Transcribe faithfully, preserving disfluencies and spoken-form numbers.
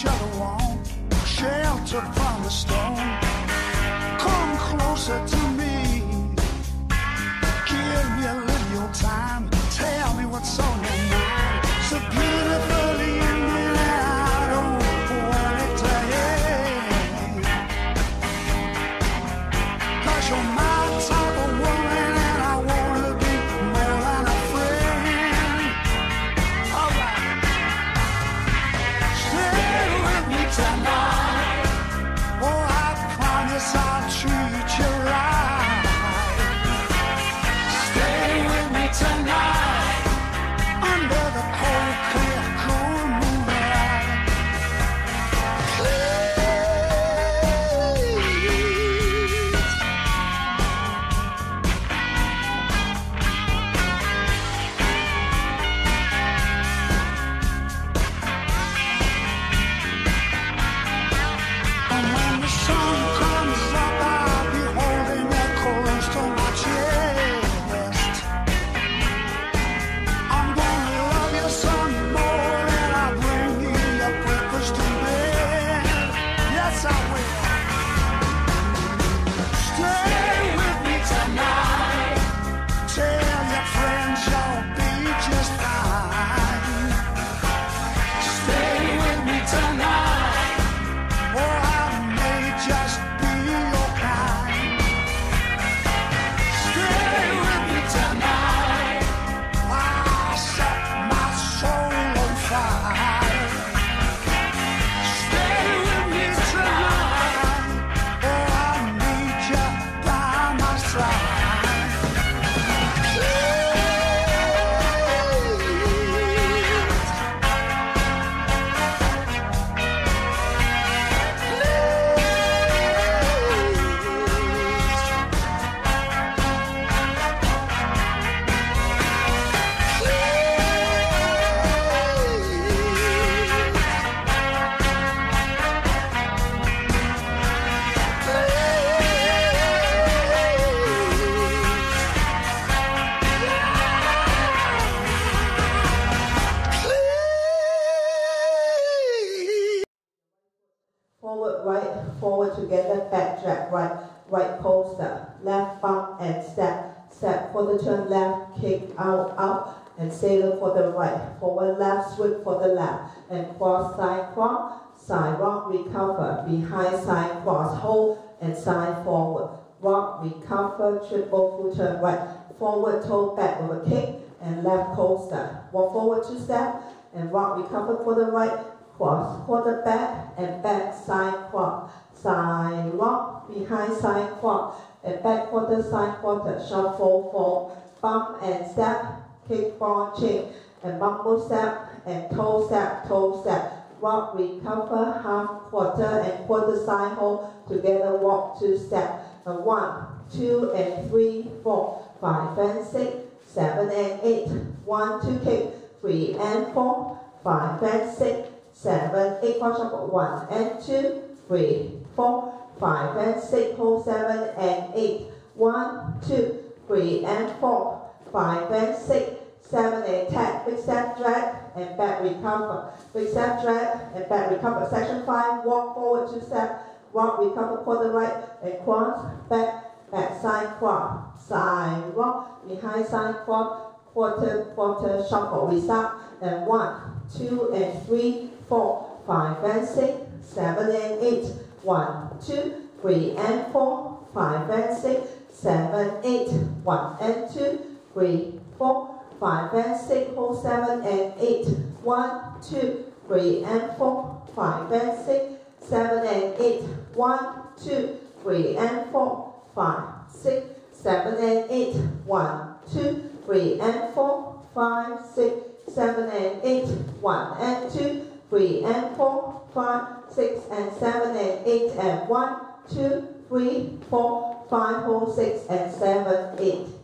other warm, shelter from the storm. Come closer to me, give me a little your time, tell me what's on your mind. So beautiful evening, I don't want it to end. 'Cause you're my type of woman, and I wanna be more than a friend. All right, stay with me tonight. Oh, I promise I'll treat you right. Stay with me tonight, under the cold, clear, cool moonlight. Please. And when the sun comes up, I'll be holding you close to my chest. I'm gonna love you some more, and I'll bring you your breakfast in bed. Yes, I will. Stay with me tonight. Tell your friends you'll be just fine. Stay with me tonight. Oh, I may just be your kind. Stay with me tonight. I'll set my soul on fire. Stay with me tonight. Oh, I need you by my side. Please. Forward, right, forward together, back drag, right, right poster, left bump and step, step for the turn left, kick out, out, and sailor for the right, forward left, sweep for the left, and cross side cross, side rock, recover, behind side cross, hold, and side forward, rock, recover, triple full turn right, forward toe back with a kick, and left coaster, walk forward two step, and rock, recover for the right, cross, quarter back, and back side cross, side rock, behind side cross, and back quarter, side quarter, shuffle, fall, bump and step, kick, ball, chain, and bumble step, and toe step, toe step, rock, recover, half quarter, and quarter side hold, together walk two step, and one, two, and three, four, five, and six, seven, and eight, one, two, kick, three, and four, five, and six, seven, eight, cross shuffle, one, and two, three, four, five, and six, hold seven, and eight, one, two, three, and four, five, and six, seven, and tap, big step, drag, and back recover, big step, drag, and back recover, section five, walk forward two step, walk, recover, quarter right, and cross, back, back side cross, side rock, behind side cross, quarter, quarter, shuffle, we start, and one, two, and three, four, five, and six, seven, and eight, one, two, three, and four, five, and six, seven, eight, one, and two, three, four, five, and six, hold seven, and eight, one, two, three, and four, five, and six, seven, and eight, one, two, three, and four, five, six, seven, and eight, one, two, three, and four, five, six, seven, and eight, one, and two, three, and four, five, six, and seven, and eight, and one, two, three, four, five, hold six, and seven, eight.